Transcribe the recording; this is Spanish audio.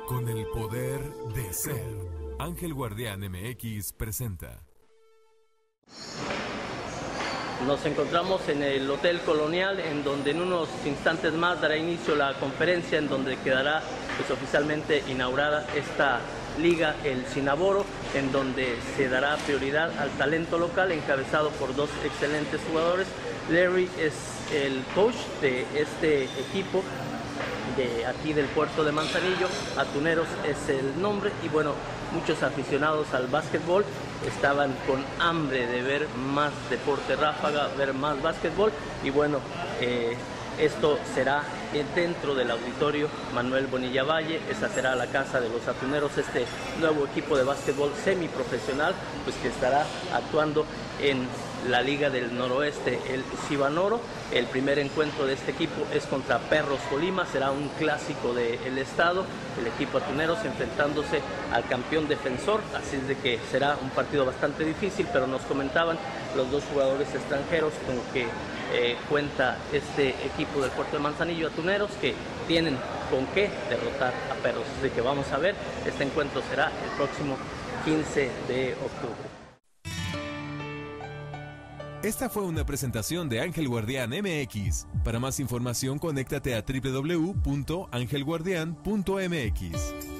Con el poder de ser. Ángel Guardián MX presenta. Nos encontramos en el Hotel Colonial, en donde en unos instantes más dará inicio la conferencia en donde quedará pues, oficialmente inaugurada esta liga, el Sinaboro, en donde se dará prioridad al talento local encabezado por dos excelentes jugadores. Larry es el coach de este equipo de aquí del puerto de Manzanillo, Atuneros es el nombre, y bueno, muchos aficionados al básquetbol estaban con hambre de ver más deporte ráfaga, ver más básquetbol, y bueno, esto será dentro del auditorio Manuel Bonilla Valle. Esa será la casa de los Atuneros, este nuevo equipo de básquetbol semiprofesional, pues que estará actuando en la Liga del Noroeste, el Cibanoro. El primer encuentro de este equipo es contra Perros Colima, será un clásico del estado, el equipo Atuneros enfrentándose al campeón defensor, así es de que será un partido bastante difícil, pero nos comentaban los dos jugadores extranjeros con que cuenta este equipo del puerto de Manzanillo, Atuneros, que tienen con qué derrotar a Perros, así que vamos a ver, este encuentro será el próximo 15 de octubre. Esta fue una presentación de Ángel Guardián MX. Para más información, conéctate a www.angelguardian.mx.